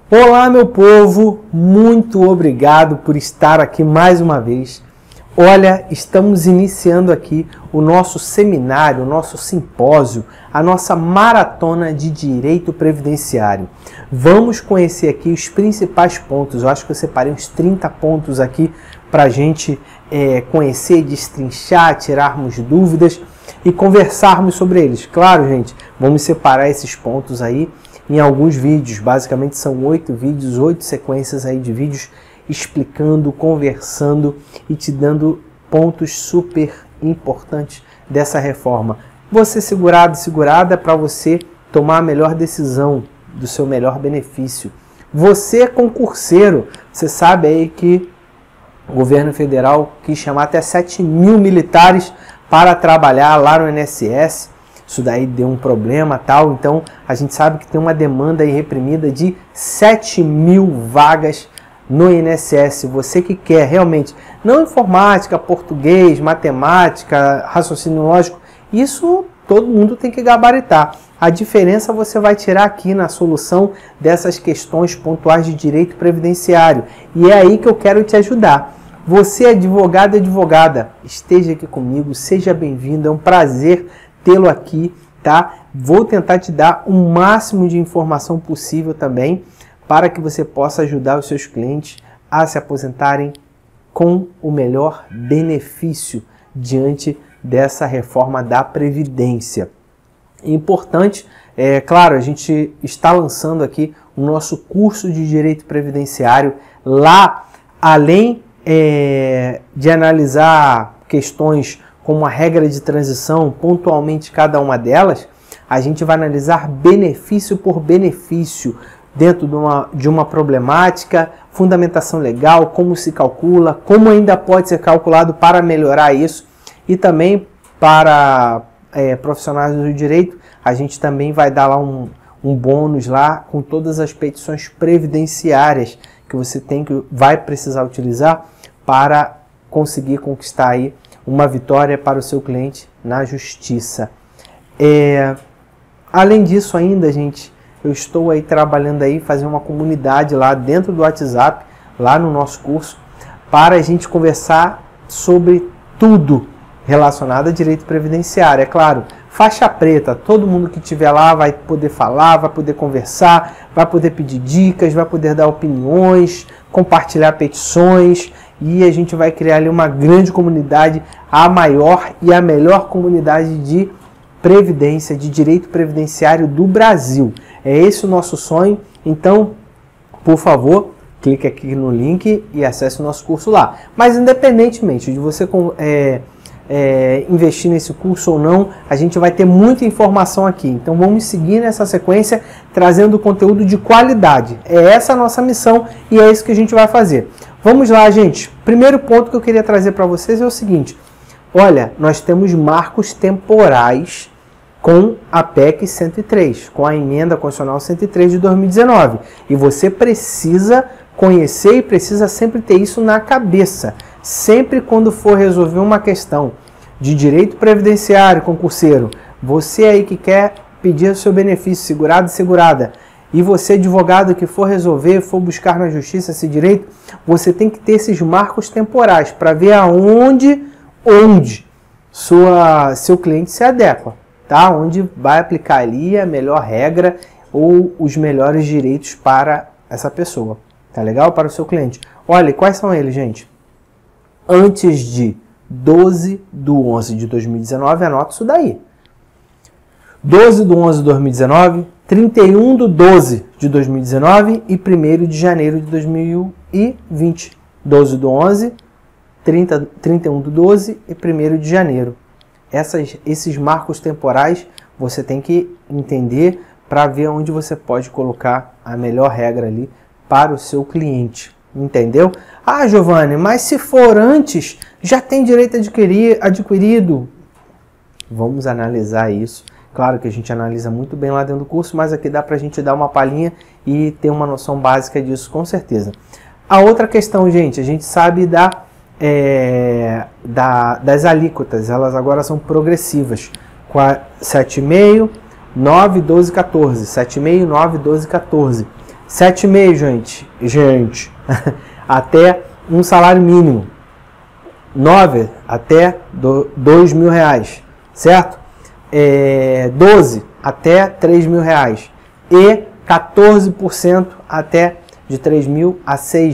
Olá, meu povo, muito obrigado por estar aqui mais uma vez. Olha, estamos iniciando aqui o nosso seminário, o nosso simpósio, a nossa maratona de direito previdenciário. Vamos conhecer aqui os principais pontos. Eu acho que eu separei uns 30 pontos aqui para a gente conhecer, destrinchar, tirarmos dúvidas e conversarmos sobre eles. Claro, gente, vamos separar esses pontos aí em alguns vídeos. Basicamente são 8 vídeos, 8 sequências aí de vídeos explicando, conversando e te dando pontos super importantes dessa reforma. Você segurado e segurada para você tomar a melhor decisão do seu melhor benefício. Você concurseiro, você sabe aí que o governo federal quis chamar até 7 mil militares para trabalhar lá no INSS. Isso daí deu um problema, tal. Então, a gente sabe que tem uma demanda aí reprimida de 7 mil vagas no INSS. Você que quer realmente, não informática, português, matemática, raciocínio lógico, isso todo mundo tem que gabaritar. A diferença você vai tirar aqui na solução dessas questões pontuais de direito previdenciário. E é aí que eu quero te ajudar. Você, advogado e advogada, esteja aqui comigo, seja bem-vindo, é um prazer tê-lo aqui, tá? Vou tentar te dar o máximo de informação possível também para que você possa ajudar os seus clientes a se aposentarem com o melhor benefício diante dessa reforma da Previdência. Importante, claro, a gente está lançando aqui o nosso curso de Direito Previdenciário. Lá, além de analisar questões como a regra de transição, pontualmente cada uma delas, a gente vai analisar benefício por benefício dentro de uma problemática, fundamentação legal, como se calcula, como ainda pode ser calculado para melhorar isso, e também para profissionais do direito, a gente também vai dar lá um bônus lá com todas as petições previdenciárias que você vai precisar utilizar para conseguir conquistar aí uma vitória para o seu cliente na justiça. Além disso ainda, gente, eu estou aí trabalhando aí, fazer uma comunidade lá dentro do WhatsApp, lá no nosso curso, para a gente conversar sobre tudo relacionado a direito previdenciário. É claro, faixa preta, todo mundo que estiver lá vai poder falar, vai poder conversar, vai poder pedir dicas, vai poder dar opiniões, compartilhar petições, e a gente vai criar ali uma grande comunidade, a maior e a melhor comunidade de previdência, de direito previdenciário do Brasil. É esse o nosso sonho. Então, por favor, clique aqui no link e acesse o nosso curso lá. Mas independentemente de você investir nesse curso ou não, a gente vai ter muita informação aqui. Então vamos seguir nessa sequência, trazendo conteúdo de qualidade. É essa a nossa missão e é isso que a gente vai fazer. Vamos lá, gente. Primeiro ponto que eu queria trazer para vocês é o seguinte. Olha, nós temos marcos temporais com a PEC 103, com a Emenda Constitucional 103 de 2019. E você precisa conhecer e precisa sempre ter isso na cabeça. Sempre quando for resolver uma questão de direito previdenciário, concurseiro, você aí que quer pedir o seu benefício, segurado e segurada, e você, advogado, que for resolver, for buscar na justiça esse direito, você tem que ter esses marcos temporais para ver aonde seu cliente se adequa, tá? Onde vai aplicar ali a melhor regra ou os melhores direitos para essa pessoa, tá legal? Para o seu cliente. Olha, quais são eles, gente? Antes de 12/11/2019, anota isso daí. 12/11/2019, 31/12/2019 e 1º de janeiro de 2020. 12/11, 31/12 e 1º de janeiro. Esses marcos temporais você tem que entender para ver onde você pode colocar a melhor regra ali para o seu cliente. Entendeu? Ah, Giovanni, mas se for antes, já tem direito adquirido. Vamos analisar isso. Claro que a gente analisa muito bem lá dentro do curso, mas aqui dá para a gente dar uma palhinha e ter uma noção básica disso, com certeza. A outra questão, gente, a gente sabe das alíquotas. Elas agora são progressivas. 7,5, 9, 12, 14. 7,5, 9, 12, 14. 7,5, gente, até um salário mínimo. 9 até R$2.000, certo? 12 até R$3.000 e 14% até de 3.000 a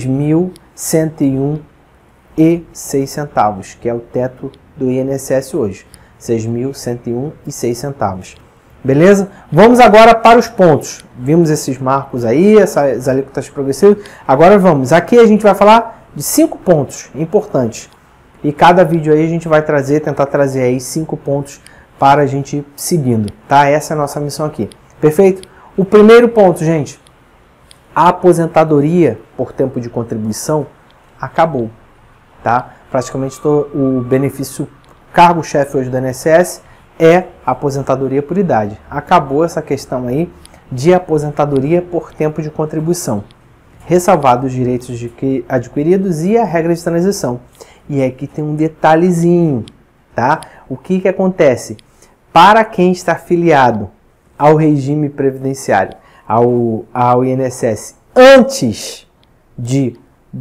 6.101,06 centavos, que é o teto do INSS hoje, 6.101,06 centavos. Beleza? Vamos agora para os pontos. Vimos esses marcos aí, essas alíquotas progressivas. Agora vamos. Aqui a gente vai falar de 5 pontos importantes. E cada vídeo aí a gente vai tentar trazer aí 5 pontos para a gente ir seguindo, tá? Essa é a nossa missão aqui. Perfeito? O primeiro ponto, gente, a aposentadoria por tempo de contribuição acabou, tá? Praticamente o benefício cargo-chefe hoje do INSS é a aposentadoria por idade. Acabou essa questão aí de aposentadoria por tempo de contribuição, ressalvados os direitos adquiridos e a regra de transição. E aqui tem um detalhezinho, tá? O que acontece? Para quem está afiliado ao regime previdenciário, ao INSS, antes de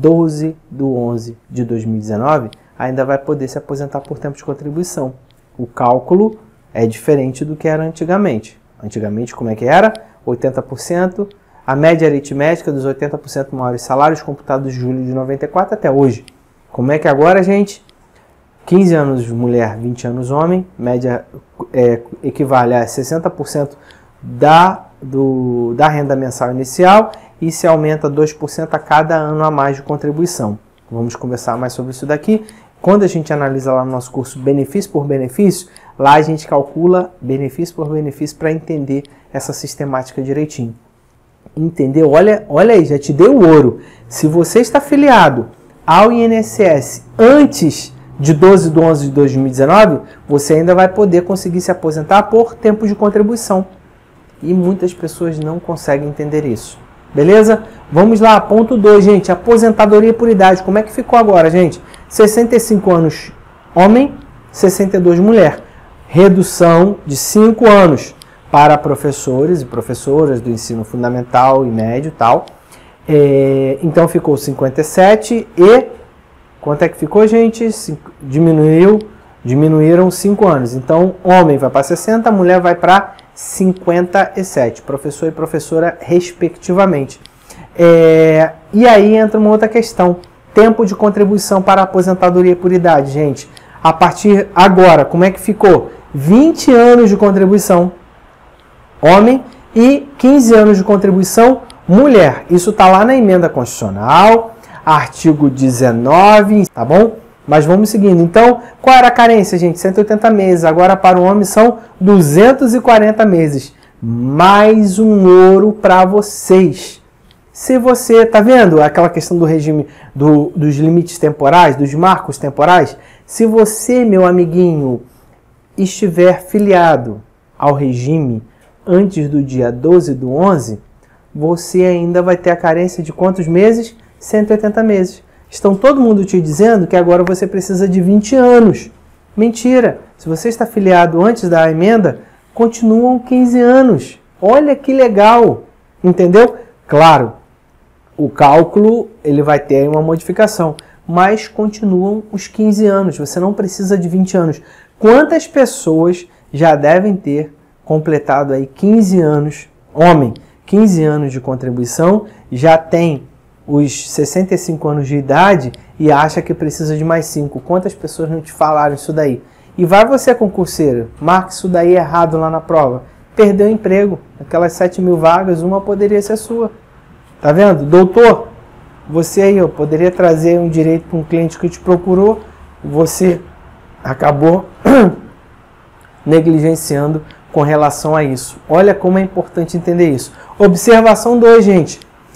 12/11/2019, ainda vai poder se aposentar por tempo de contribuição. O cálculo é diferente do que era antigamente. Antigamente, como é que era? 80%, a média aritmética dos 80% maiores salários computados de julho de 94 até hoje. Como é que agora, gente? 15 anos mulher, 20 anos homem, média equivale a 60% da renda mensal inicial e se aumenta 2% a cada ano a mais de contribuição. Vamos conversar mais sobre isso daqui. Quando a gente analisa lá no nosso curso benefício por benefício, lá a gente calcula benefício por benefício para entender essa sistemática direitinho. Entendeu? Olha aí, já te dei o ouro. Se você está afiliado ao INSS antes de 12/11/2019, você ainda vai poder conseguir se aposentar por tempo de contribuição. E muitas pessoas não conseguem entender isso. Beleza? Vamos lá, ponto 2, gente. Aposentadoria por idade. Como é que ficou agora, gente? 65 anos homem, 62 mulher. Redução de 5 anos para professores e professoras do ensino fundamental e médio e tal. Então ficou 57 e... Quanto é que ficou, gente? Diminuíram 5 anos. Então, homem vai para 60, mulher vai para 57. Professor e professora, respectivamente. E aí entra uma outra questão. Tempo de contribuição para a aposentadoria por idade, gente. A partir agora, como é que ficou? 20 anos de contribuição, homem, e 15 anos de contribuição, mulher. Isso está lá na emenda constitucional, artigo 19, tá bom? Mas vamos seguindo. Então, qual era a carência, gente? 180 meses. Agora, para o homem, são 240 meses. Mais um ouro para vocês. Se você, tá vendo aquela questão do regime, dos limites temporais, dos marcos temporais? Se você, meu amiguinho, estiver filiado ao regime antes do dia 12/11, você ainda vai ter a carência de quantos meses? 180 meses. Estão todo mundo te dizendo que agora você precisa de 20 anos. Mentira! Se você está filiado antes da emenda, continuam 15 anos. Olha que legal! Entendeu? Claro, o cálculo ele vai ter uma modificação, mas continuam os 15 anos. Você não precisa de 20 anos. Quantas pessoas já devem ter completado aí 15 anos, homem, 15 anos de contribuição, já tem os 65 anos de idade e acha que precisa de mais 5. Quantas pessoas não te falaram isso daí? E vai você, concurseiro, marque isso daí errado lá na prova. Perdeu o emprego. Aquelas 7.000 vagas, uma poderia ser sua. Tá vendo? Doutor, você aí, poderia trazer um direito para um cliente que te procurou, você acabou negligenciando com relação a isso. Olha como é importante entender isso. Observação 2, gente.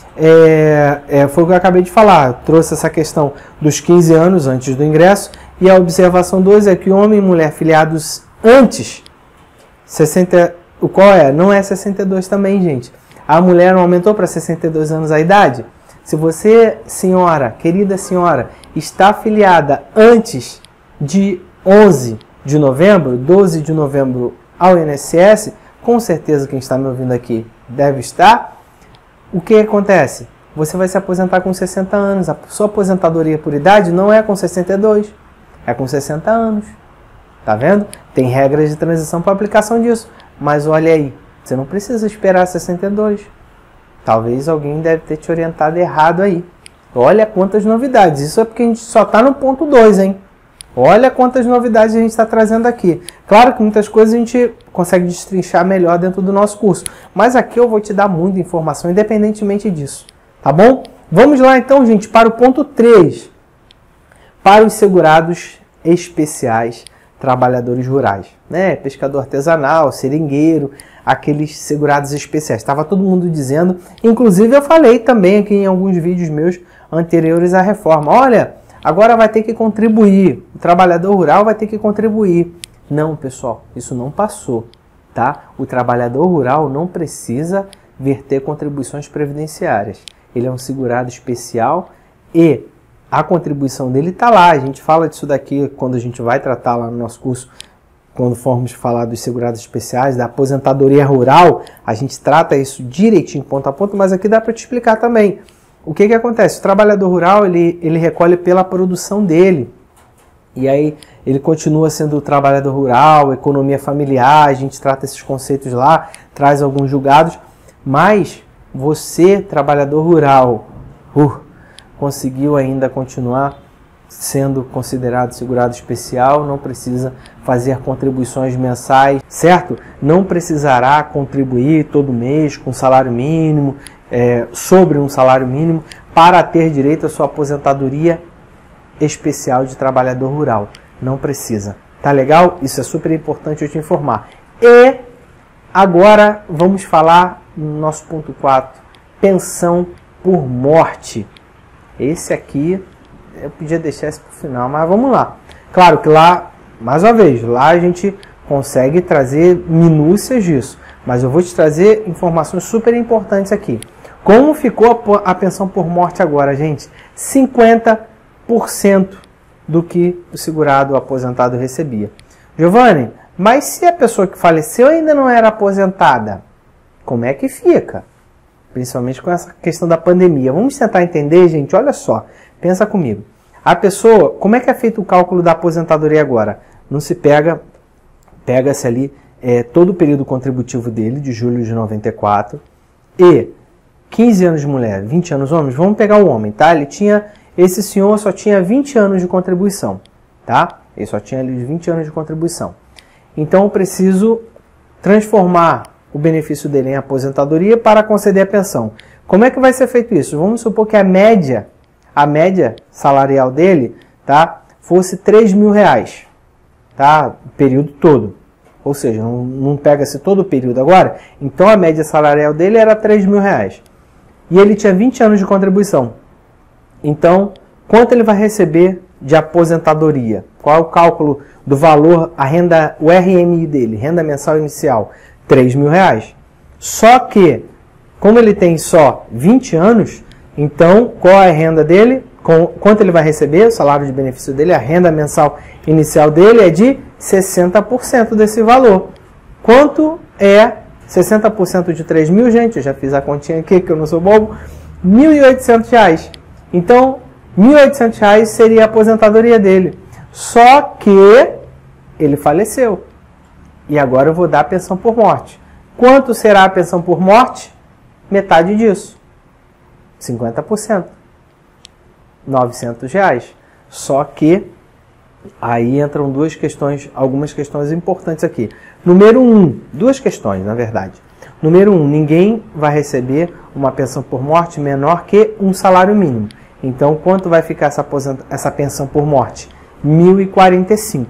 Foi o que eu acabei de falar. Eu trouxe essa questão dos 15 anos antes do ingresso. E a observação 2 é que homem e mulher filiados antes, 60, o qual é? Não é 62 também, gente. A mulher não aumentou para 62 anos a idade? Se você, senhora, querida senhora, está afiliada antes de 11 de novembro, 12 de novembro ao INSS, com certeza quem está me ouvindo aqui deve estar, o que acontece? Você vai se aposentar com 60 anos. A sua aposentadoria por idade não é com 62, é com 60 anos. Tá vendo? Tem regras de transição para aplicação disso. Mas olha aí, você não precisa esperar 62. Talvez alguém deve ter te orientado errado aí. Olha quantas novidades. Isso é porque a gente só está no ponto 2, hein? Olha quantas novidades a gente está trazendo aqui. Claro que muitas coisas a gente consegue destrinchar melhor dentro do nosso curso. Mas aqui eu vou te dar muita informação, independentemente disso. Tá bom? Vamos lá então, gente, para o ponto 3. Para os segurados especiais, trabalhadores rurais. Né? Pescador artesanal, seringueiro, aqueles segurados especiais. Estava todo mundo dizendo, inclusive eu falei também aqui em alguns vídeos meus anteriores à reforma. Olha, agora vai ter que contribuir, o trabalhador rural vai ter que contribuir. Não, pessoal, isso não passou, tá? O trabalhador rural não precisa verter contribuições previdenciárias. Ele é um segurado especial e a contribuição dele está lá. A gente fala disso daqui quando a gente vai tratar lá no nosso curso, quando formos falar dos segurados especiais, da aposentadoria rural, a gente trata isso direitinho, ponto a ponto, mas aqui dá para te explicar também. O que acontece? O trabalhador rural, ele recolhe pela produção dele. E aí ele continua sendo o trabalhador rural, economia familiar, a gente trata esses conceitos lá, traz alguns julgados, mas você, trabalhador rural, conseguiu ainda continuar sendo considerado segurado especial, não precisa fazer contribuições mensais, certo? Não precisará contribuir todo mês com salário mínimo, sobre um salário mínimo, para ter direito à sua aposentadoria especial de trabalhador rural. Não precisa. Tá legal? Isso é super importante eu te informar. E agora vamos falar no nosso ponto 4, pensão por morte. Esse aqui, eu podia deixar esse para o final, mas vamos lá. Claro que lá, mais uma vez, lá a gente consegue trazer minúcias disso, mas eu vou te trazer informações super importantes aqui. Como ficou a pensão por morte agora, gente? 50% do que o segurado o aposentado recebia. Giovanni, mas se a pessoa que faleceu ainda não era aposentada, como é que fica? Principalmente com essa questão da pandemia. Vamos tentar entender, gente? Olha só, pensa comigo. A pessoa, como é que é feito o cálculo da aposentadoria agora? Não se pega-se ali todo o período contributivo dele, de julho de 94, e 15 anos de mulher, 20 anos homens. Vamos pegar o homem, tá? Esse senhor só tinha 20 anos de contribuição, tá? Ele só tinha ali 20 anos de contribuição. Então eu preciso transformar o benefício dele em aposentadoria para conceder a pensão. Como é que vai ser feito isso? Vamos supor que a média salarial dele, tá, fosse R$3.000, tá, o período todo. Ou seja, não pega-se todo o período agora. Então a média salarial dele era R$3.000. E ele tinha 20 anos de contribuição. Então, quanto ele vai receber de aposentadoria? Qual é o cálculo do valor, o RMI dele, renda mensal inicial? R$3.000. Só que, como ele tem só 20 anos, então qual é a renda dele? Quanto ele vai receber? O salário de benefício dele, a renda mensal inicial dele é de 60% desse valor. Quanto é 60% de 3.000, gente? Eu já fiz a continha aqui, que eu não sou bobo. R$1.800. Então, R$1.800 seria a aposentadoria dele. Só que ele faleceu. E agora eu vou dar a pensão por morte. Quanto será a pensão por morte? Metade disso. 50%. R$900. Só que aí entram algumas questões importantes aqui. Número 1, duas questões, na verdade. Número 1, ninguém vai receber uma pensão por morte menor que um salário mínimo. Então, quanto vai ficar essa pensão por morte? R$1.045.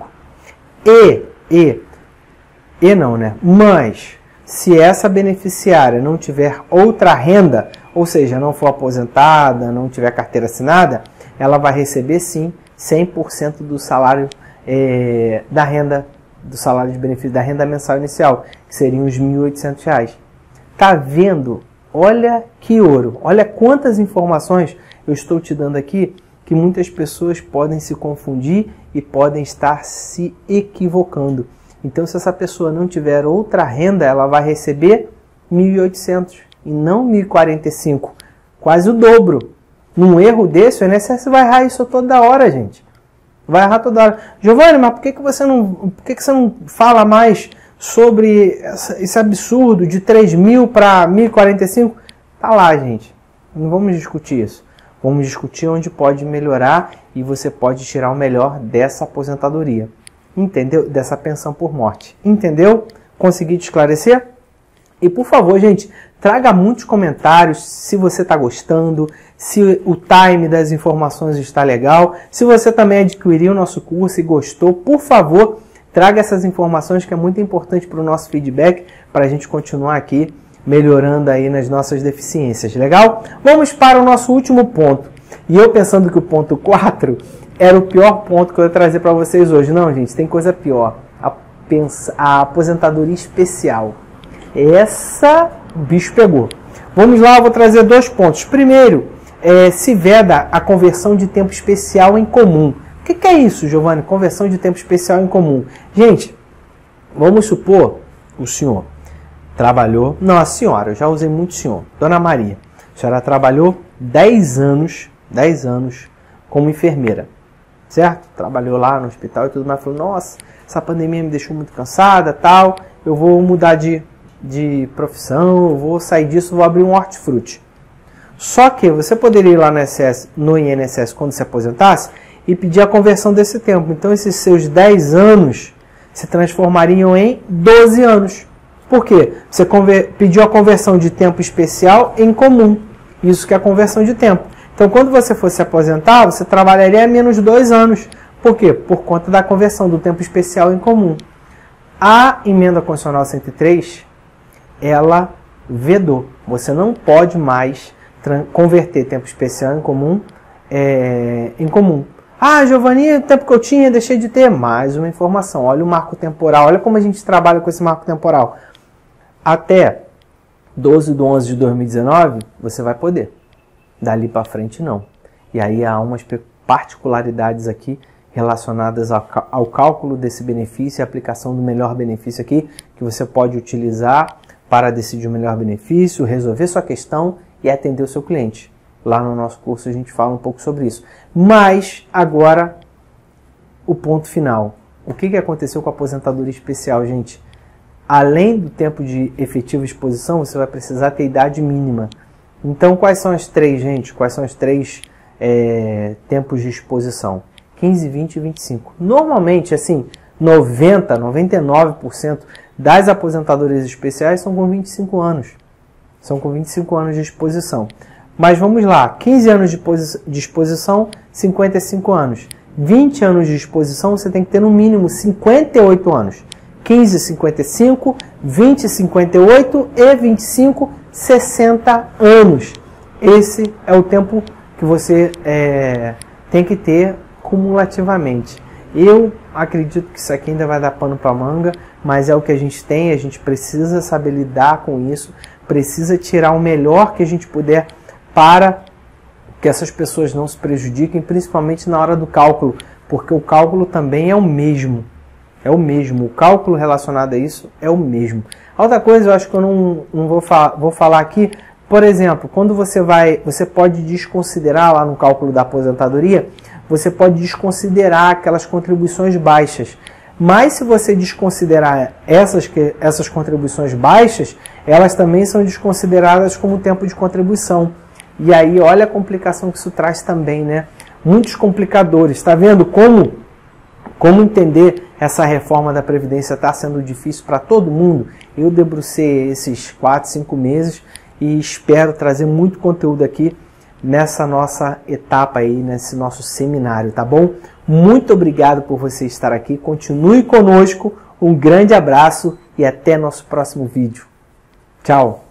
Mas, se essa beneficiária não tiver outra renda, ou seja, não for aposentada, não tiver carteira assinada, ela vai receber sim 100% do salário da renda, do salário de benefício da renda mensal inicial, que seriam os R$1.800. Tá vendo? Olha que ouro! Olha quantas informações eu estou te dando aqui, que muitas pessoas podem se confundir e podem estar se equivocando. Então, se essa pessoa não tiver outra renda, ela vai receber R$1.800. e não 1.045, quase o dobro. Num erro desse, o INSS vai errar isso toda hora, gente. Vai errar toda hora. Giovanni, mas por que você não fala mais sobre esse absurdo de 3.000 para 1.045? Tá lá, gente. Não vamos discutir isso. Vamos discutir onde pode melhorar e você pode tirar o melhor dessa aposentadoria. Entendeu? Dessa pensão por morte. Entendeu? Consegui te esclarecer? E por favor, gente, traga muitos comentários se você está gostando, se o time das informações está legal. Se você também adquiriu o nosso curso e gostou, por favor, traga essas informações que é muito importante para o nosso feedback, para a gente continuar aqui melhorando aí nas nossas deficiências. Legal? Vamos para o nosso último ponto. E eu pensando que o ponto 4 era o pior ponto que eu ia trazer para vocês hoje. Não, gente, tem coisa pior. A aposentadoria especial. Essa o bicho pegou. Vamos lá, eu vou trazer 2 pontos. Primeiro, se veda a conversão de tempo especial em comum. O que é isso, Giovanni? Conversão de tempo especial em comum. Gente, vamos supor o senhor trabalhou... Não, a senhora, eu já usei muito senhor. Dona Maria, a senhora trabalhou 10 anos como enfermeira, certo? Trabalhou lá no hospital e tudo mais. Falou, nossa, essa pandemia me deixou muito cansada, tal. Eu vou mudar de profissão, eu vou sair disso, vou abrir um hortifruti. Só que você poderia ir lá no INSS quando se aposentasse e pedir a conversão desse tempo. Então esses seus 10 anos se transformariam em 12 anos. Por quê? Você pediu a conversão de tempo especial em comum. Isso que é a conversão de tempo. Então quando você fosse se aposentar, você trabalharia menos 2 anos. Por quê? Por conta da conversão do tempo especial em comum. A Emenda Constitucional 103, ela vedou. Você não pode mais converter tempo especial em comum em comum. Ah, Giovanni, o tempo que eu tinha, deixei de ter. Mais uma informação. Olha o marco temporal. Olha como a gente trabalha com esse marco temporal. Até 12/11/2019, você vai poder. Dali para frente, não. E aí há umas particularidades aqui relacionadas ao cálculo desse benefício e aplicação do melhor benefício aqui, que você pode utilizar para decidir o melhor benefício, resolver sua questão e atender o seu cliente. Lá no nosso curso a gente fala um pouco sobre isso. Mas, agora, o ponto final. O que aconteceu com a aposentadoria especial, gente? Além do tempo de efetiva exposição, você vai precisar ter idade mínima. Então, quais são as 3, gente? Quais são os 3 tempos de exposição? 15, 20 e 25. Normalmente, assim, 99% das aposentadorias especiais são com 25 anos. São com 25 anos de exposição. Mas vamos lá, 15 anos de exposição, 55 anos. 20 anos de exposição, você tem que ter no mínimo 58 anos. 15, 55, 20, 58 e 25, 60 anos. Esse é o tempo que você tem que ter cumulativamente. Eu acredito que isso aqui ainda vai dar pano para manga, mas é o que a gente tem, a gente precisa saber lidar com isso, precisa tirar o melhor que a gente puder para que essas pessoas não se prejudiquem, principalmente na hora do cálculo, porque o cálculo também é o mesmo. É o mesmo. O cálculo relacionado a isso é o mesmo. Outra coisa, eu acho que eu não vou falar aqui, por exemplo, quando você pode desconsiderar lá no cálculo da aposentadoria, você pode desconsiderar aquelas contribuições baixas. Mas se você desconsiderar essas contribuições baixas, elas também são desconsideradas como tempo de contribuição. E aí, olha a complicação que isso traz também, né? Muitos complicadores. Está vendo como entender essa reforma da Previdência está sendo difícil para todo mundo? Eu debrucei esses 4, 5 meses e espero trazer muito conteúdo aqui nessa nossa etapa aí, nesse nosso seminário, tá bom? Muito obrigado por você estar aqui. Continue conosco. Um grande abraço e até nosso próximo vídeo. Tchau!